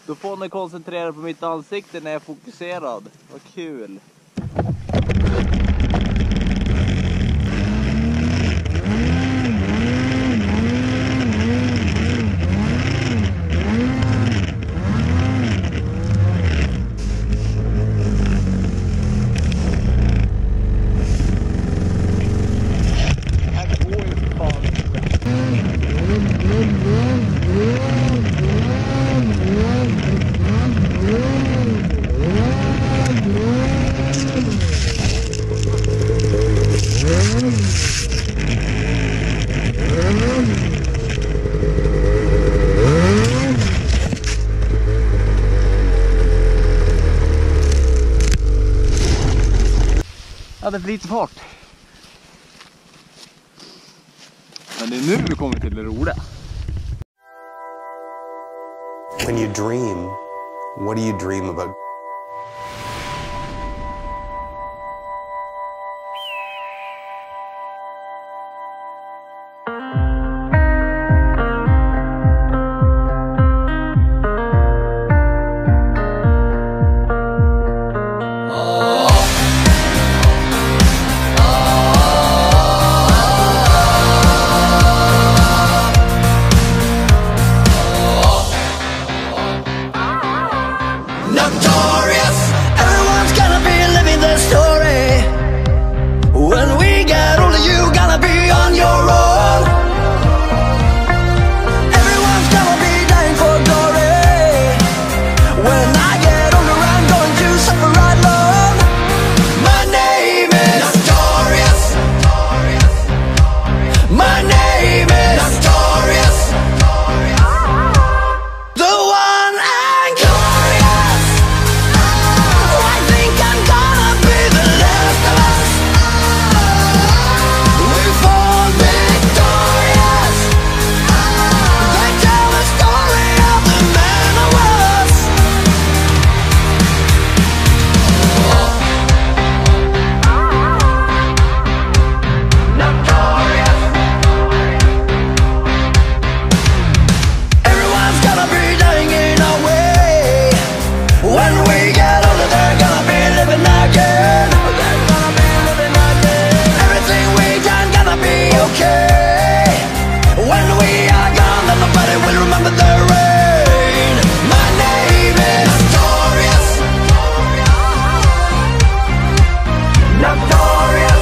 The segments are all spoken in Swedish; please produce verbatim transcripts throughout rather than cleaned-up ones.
Då får ni koncentrera på mitt ansikte när jag är fokuserad. Vad kul. Jag hade för lite fart. Men det är nu vi kommer till det roliga. When you dream, what do you dream about? Notorious, everyone's gonna be living their story. When we get older, you gonna be on your own. Everyone's gonna be dying for glory. When I get older, I'm going to suffer alone. My name is Notorious. My name is Notorious. The one and glorious. I think I'm gonna be the last of us. We fall victorious. They tell the story of the man who was. Notorious. Everyone's gonna be dying in a way. When we get older, they're gonna be living again. They're gonna be living again. Everything we done gonna be okay. When we are gone, then nobody will remember the rain. My name is Notorious. Notorious.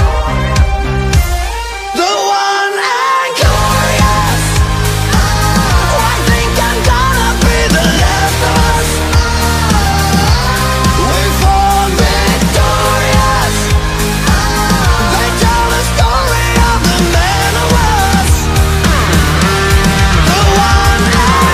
The one and glorious. I think I'm gonna be the last of us. We fall victorious. They tell the story of the man who was. The one and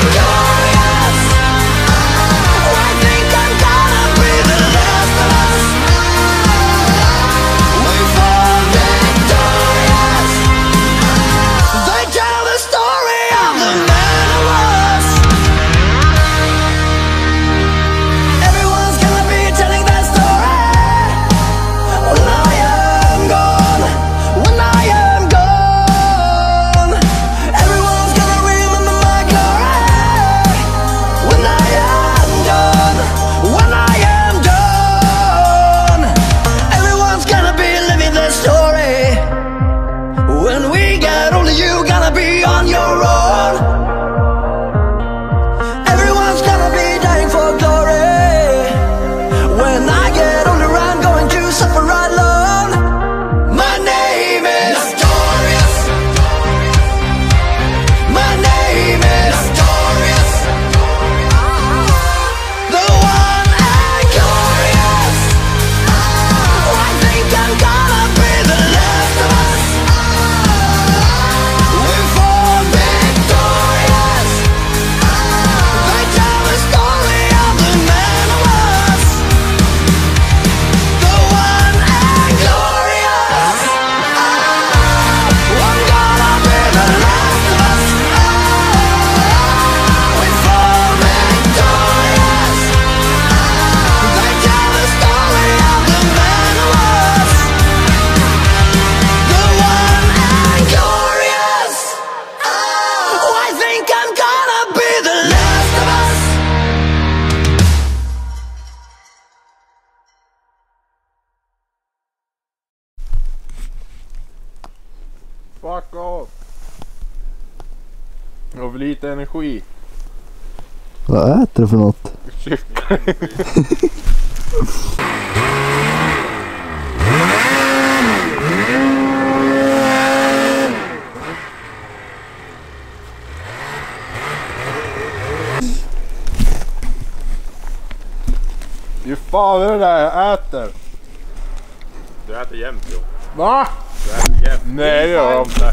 får för lite energi. Vad äter du för något? Hur fan är det där jag äter? Du äter jämt, jo. Va? Du äter jämt. Nej, det gör jag inte.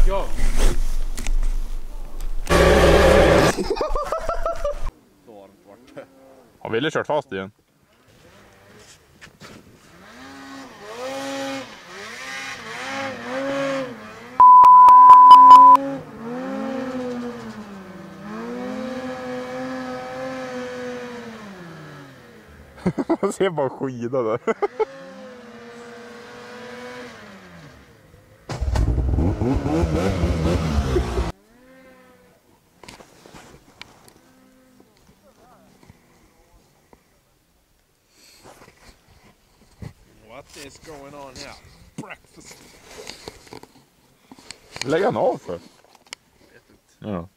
Har Wille kört fast igen? Man ser bara skida där. What is going on here? Breakfast. Lägg han av för. Ja.